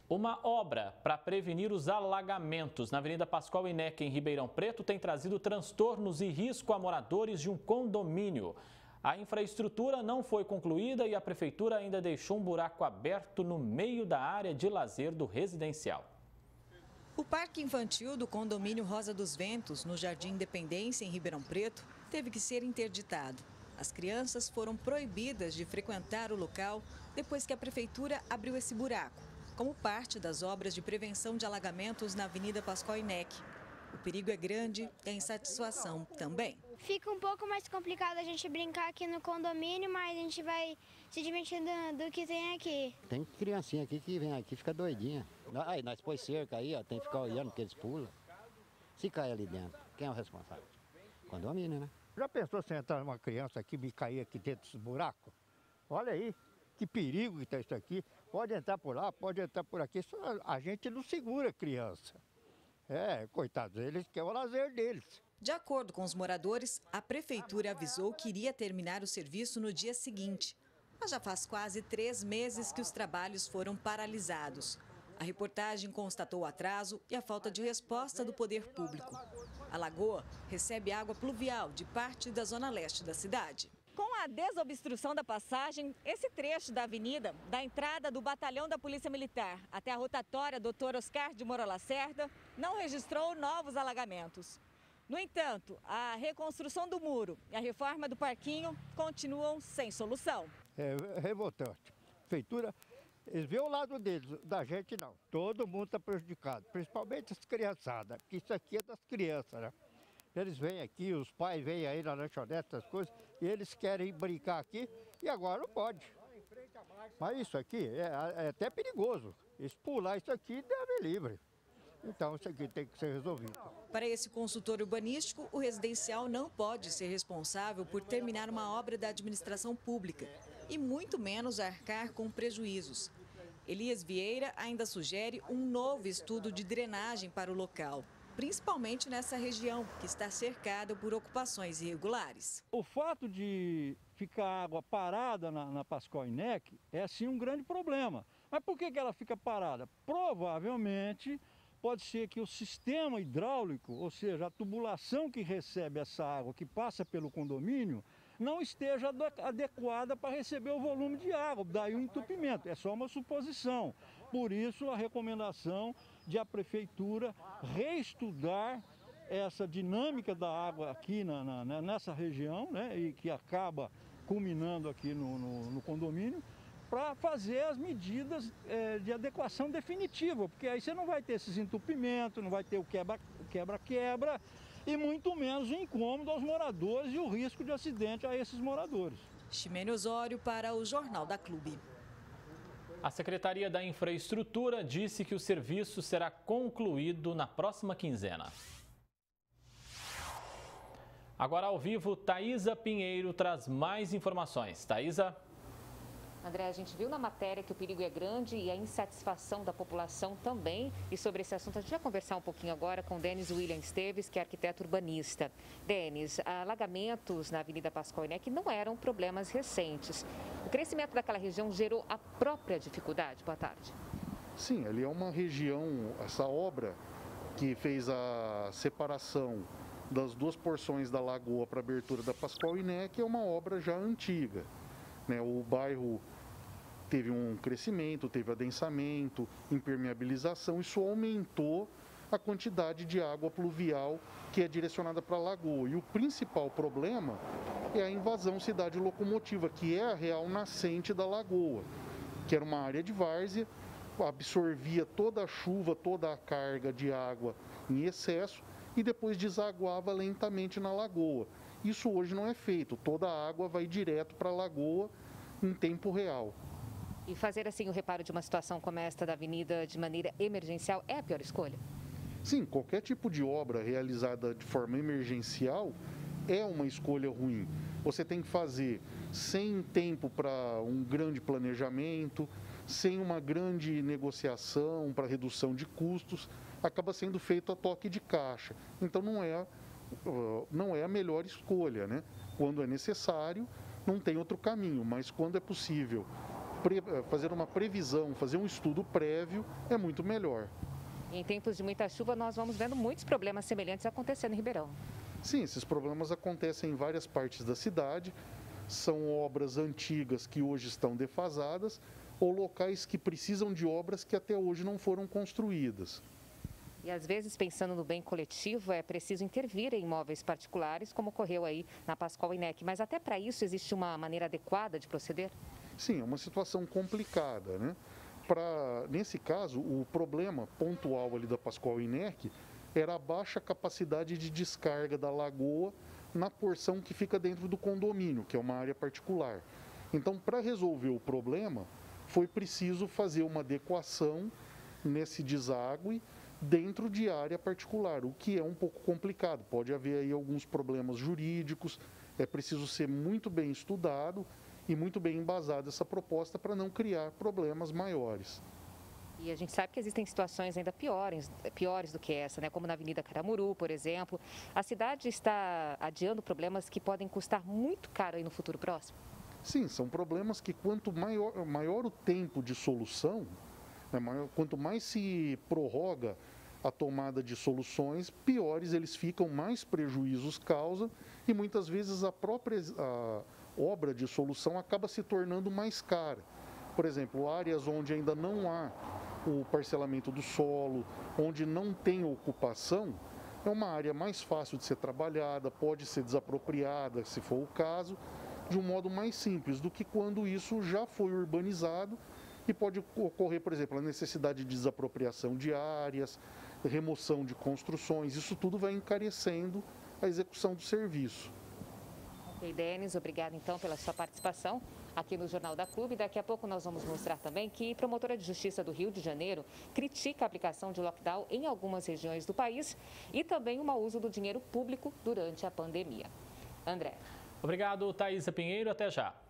Uma obra para prevenir os alagamentos na Avenida Pascoal Inec, em Ribeirão Preto, tem trazido transtornos e risco a moradores de um condomínio. A infraestrutura não foi concluída e a prefeitura ainda deixou um buraco aberto no meio da área de lazer do residencial. O parque infantil do condomínio Rosa dos Ventos, no Jardim Independência, em Ribeirão Preto, teve que ser interditado. As crianças foram proibidas de frequentar o local depois que a prefeitura abriu esse buraco, como parte das obras de prevenção de alagamentos na Avenida Pascoal Inec. O perigo é grande e a insatisfação também. Fica um pouco mais complicado a gente brincar aqui no condomínio, mas a gente vai se divertindo do que tem aqui. Tem criancinha aqui que vem aqui e fica doidinha. Aí nós põe cerca aí, ó, tem que ficar olhando porque eles pulam. Se cair ali dentro, quem é o responsável? Condomínio, né? Já pensou se entrar uma criança aqui e me cair aqui dentro desse buraco? Olha aí, que perigo que está isso aqui. Pode entrar por lá, pode entrar por aqui. Só a gente não segura a criança. Coitados, eles querem o lazer deles. De acordo com os moradores, a prefeitura avisou que iria terminar o serviço no dia seguinte. Mas já faz quase 3 meses que os trabalhos foram paralisados. A reportagem constatou o atraso e a falta de resposta do poder público. A lagoa recebe água pluvial de parte da zona leste da cidade. Com a desobstrução da passagem, esse trecho da avenida, da entrada do batalhão da Polícia Militar até a rotatória Dr. Oscar de Moura Lacerda, não registrou novos alagamentos. No entanto, a reconstrução do muro e a reforma do parquinho continuam sem solução. É revoltante. A prefeitura, eles veem o lado deles, da gente não. Todo mundo está prejudicado, principalmente as criançadas, porque isso aqui é das crianças, né? Eles vêm aqui, os pais vêm aí na lanchonete, essas coisas, e eles querem brincar aqui e agora não pode. Mas isso aqui é até perigoso. Eles pular isso aqui, deve livre. Então isso aqui tem que ser resolvido. Para esse consultor urbanístico, o residencial não pode ser responsável por terminar uma obra da administração pública e muito menos arcar com prejuízos. Elias Vieira ainda sugere um novo estudo de drenagem para o local, principalmente nessa região, que está cercada por ocupações irregulares. O fato de ficar água parada na Pascoal Inec é sim um grande problema. Mas por que ela fica parada? Provavelmente pode ser que o sistema hidráulico, ou seja, a tubulação que recebe essa água que passa pelo condomínio, não esteja adequada para receber o volume de água, daí o entupimento. É só uma suposição. Por isso a recomendação de a prefeitura reestudar essa dinâmica da água aqui nessa região, né, e que acaba culminando aqui no condomínio, para fazer as medidas de adequação definitiva, porque aí você não vai ter esses entupimentos, não vai ter o quebra-quebra e muito menos o incômodo aos moradores e o risco de acidente a esses moradores. Ximene Osório para o Jornal da Clube. A Secretaria da Infraestrutura disse que o serviço será concluído na próxima quinzena. Agora ao vivo, Thaisa Pinheiro traz mais informações. Thaisa. André, a gente viu na matéria que o perigo é grande e a insatisfação da população também. E sobre esse assunto a gente vai conversar um pouquinho agora com Denis William Esteves, que é arquiteto urbanista. Denis, alagamentos na Avenida Pascoal Inec não eram problemas recentes. O crescimento daquela região gerou a própria dificuldade. Boa tarde. Sim, ali é uma região, essa obra que fez a separação das duas porções da lagoa para a abertura da Pascoal Inec é uma obra já antiga. O bairro teve um crescimento, teve adensamento, impermeabilização, isso aumentou a quantidade de água pluvial que é direcionada para a lagoa. E o principal problema é a invasão cidade locomotiva, que é a real nascente da lagoa, que era uma área de várzea, absorvia toda a chuva, toda a carga de água em excesso e depois desaguava lentamente na lagoa. Isso hoje não é feito, toda a água vai direto para a lagoa em tempo real. E fazer assim o reparo de uma situação como esta da avenida de maneira emergencial é a pior escolha? Sim, qualquer tipo de obra realizada de forma emergencial é uma escolha ruim. Você tem que fazer sem tempo para um grande planejamento, sem uma grande negociação para redução de custos, acaba sendo feito a toque de caixa. Então não é a melhor escolha, né? Quando é necessário, não tem outro caminho, mas quando é possível fazer uma previsão, fazer um estudo prévio é muito melhor. Em tempos de muita chuva, nós vamos vendo muitos problemas semelhantes acontecendo em Ribeirão. Sim, esses problemas acontecem em várias partes da cidade. São obras antigas que hoje estão defasadas ou locais que precisam de obras que até hoje não foram construídas. E às vezes, pensando no bem coletivo, é preciso intervir em imóveis particulares, como ocorreu aí na Pascoal INEC. Mas até para isso existe uma maneira adequada de proceder? Sim, é uma situação complicada, né? Nesse caso, o problema pontual ali da Pascoal INEC era a baixa capacidade de descarga da lagoa na porção que fica dentro do condomínio, que é uma área particular. Então, para resolver o problema, foi preciso fazer uma adequação nesse deságue dentro de área particular, o que é um pouco complicado. Pode haver aí alguns problemas jurídicos, é preciso ser muito bem estudado e muito bem embasada essa proposta para não criar problemas maiores. E a gente sabe que existem situações ainda piores do que essa, né? Como na Avenida Caramuru, por exemplo. A cidade está adiando problemas que podem custar muito caro aí no futuro próximo? Sim, são problemas que quanto maior o tempo de solução, né, quanto mais se prorroga a tomada de soluções, piores eles ficam, mais prejuízos causam e muitas vezes a própria obra de solução acaba se tornando mais cara. Por exemplo, áreas onde ainda não há o parcelamento do solo, onde não tem ocupação, é uma área mais fácil de ser trabalhada, pode ser desapropriada, se for o caso, de um modo mais simples do que quando isso já foi urbanizado e pode ocorrer, por exemplo, a necessidade de desapropriação de áreas, remoção de construções, isso tudo vai encarecendo a execução do serviço. Ok, Denis, obrigada então pela sua participação aqui no Jornal da Clube. Daqui a pouco nós vamos mostrar também que a promotora de justiça do Rio de Janeiro critica a aplicação de lockdown em algumas regiões do país e também o mau uso do dinheiro público durante a pandemia. André. Obrigado, Thaisa Pinheiro. Até já.